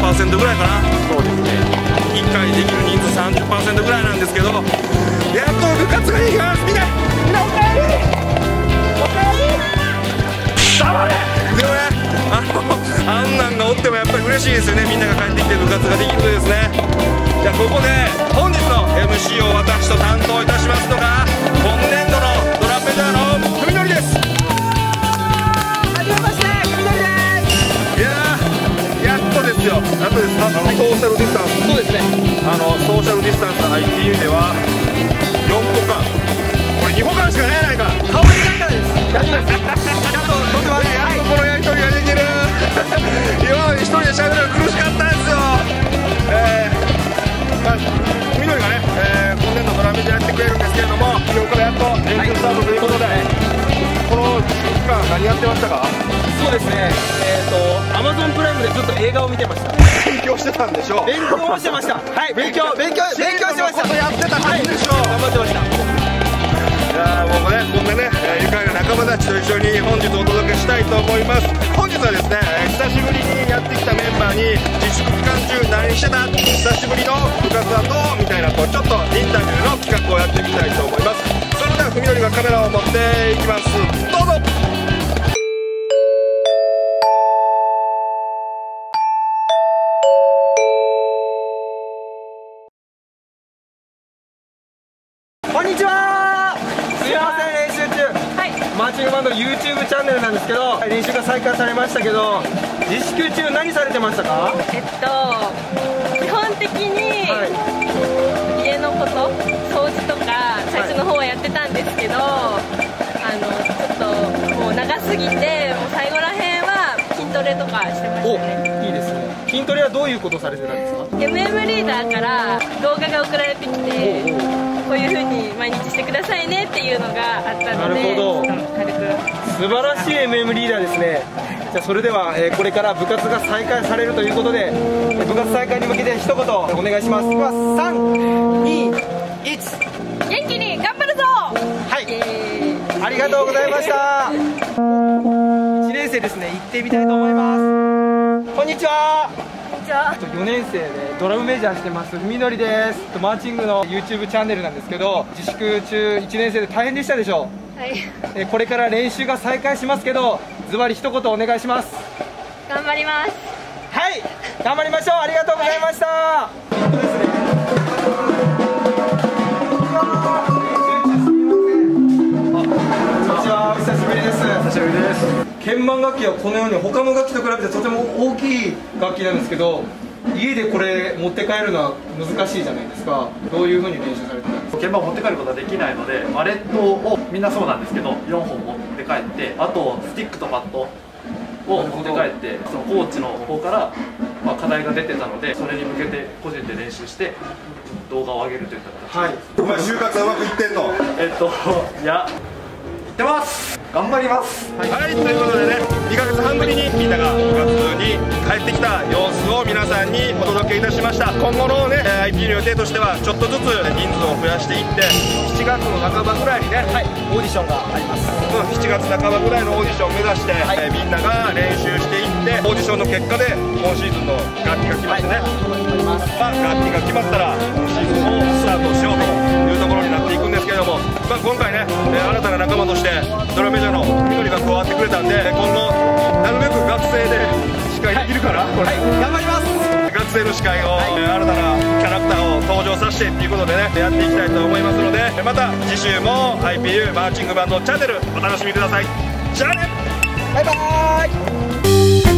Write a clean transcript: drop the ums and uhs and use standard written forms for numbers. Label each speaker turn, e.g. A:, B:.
A: 30% ぐらいかな。
B: そうですね。
A: 1回できる人数 30% ぐらいなんですけど、やっと部活ができます。みんなおかえり、おかえり。黙れ。でもね、あんなんがおってもやっぱり嬉しいですよね。みんなが帰ってきて部活ができるとですね。じゃあここで本日の MC を私と担当いたしますのが、今年度のドラムメジャーの文則です。
C: はじめまして、文則です。
A: いやー、やっとですよ。あとです。ソーシャルディスタンス。
C: そうですね。
A: ソーシャルディスタンス IPU では4個間、これ2個間しかないか。
C: 顔に書いたです。大丈夫です。ちゃんと撮ってます。
A: やっとこのやりとりができる。今まで一人で喋るの苦しかったんですよ。みのりがね、今年度ドラメジャーやってくれるんですけれども、今日からやっと練習スタートということで、この期間何やってましたか？
C: そうですね。Amazon プライムでずっと映画を見てました。
A: 勉強してたんでしょう。
C: 勉強もしてました。はい、勉強してました。
A: やってたはずでしょう。
C: 頑張ってました。
A: いやー、もうね、こんなね、愉快な仲間たちと一緒に本日お届けしたいと思います。本日はですね、久しぶりにやってきたメンバーに自粛期間中何してた、久しぶりの部活はどうみたいな、こうちょっとインタビューの企画をやってみたいと思います。それでは文則がカメラを持っていきます。どうぞ。
C: こんにちは。すいません、練習中。はい。マーチングバンド YouTube チャンネルなんですけど、練習が再開されましたけど、自粛中何されてましたか？
D: 基本的に家のこと、掃除とか最初の方はやってたんですけど、ちょっともう長すぎて、もう最後らへんは筋トレとかしてましたね。
C: いいですね。筋トレはどういうことされてたんですか
D: ？MM リーダーから動画が送られてきて、こういう風に毎日してくださいねっていうのがあったので、
C: なるほど。
D: ちょっと軽く。
C: 素晴らしい MM リーダーですね。じゃあそれでは、これから部活が再開されるということで、部活再開に向けて一言お願いします。いきます。3、2、1。
D: 元気に頑張るぞ。
C: はい。ありがとうございました。1年生ですね。行ってみたいと思います。こんにちは。4年生でドラムメジャーしてます文則です。マーチングの YouTube チャンネルなんですけど、自粛中1年生で大変でしたでしょう。
D: はい。
C: これから練習が再開しますけど、ズバリ一言お願いします。
D: 頑張ります。
C: はい、頑張りましょう。ありがとうございました。久しぶりです。久しぶりです。鍵盤楽器はこのように他の楽器と比べてとても大きい楽器なんですけど、家でこれ持って帰るのは難しいじゃないですか。どういうふうに練習されてたんですか？
B: 鍵盤を持って帰ることはできないので、マレットをみんなそうなんですけど4本持って帰って、あとスティックとパッドを持って帰って、そのコーチの方から、課題が出てたので、それに向けて個人で練習して動画を上げるといった形です。
A: お前就活はうまくいってんの？
B: いや、いってます。頑張ります。
A: はい、ということでね、2ヶ月半ぶりにみんなが部活に帰ってきた様子を皆さんにお届けいたしました。今後のね、IP の予定としてはちょっとずつ人数を増やしていって、7月の半ばぐらいにね、
C: はい、オーディションがあります。
A: 7月半ばぐらいのオーディションを目指して、みんなが練習していって、オーディションの結果で今シーズンの楽器が決まってね、楽器が決まったら今シーズンをスタートしようというところになっていくんですけれども、今回ね、新たな仲間としてドラメジャーのみのりが加わってくれたんで、今後なるべく学生で司会できるかな、これ、
C: 頑張ります。
A: 学生の司会を、新たなキャラクターを登場させてっていうことでね、やっていきたいと思いますので、また次週も IPU マーチングバンドチャンネルお楽しみください。じゃあね、
C: バイバーイ。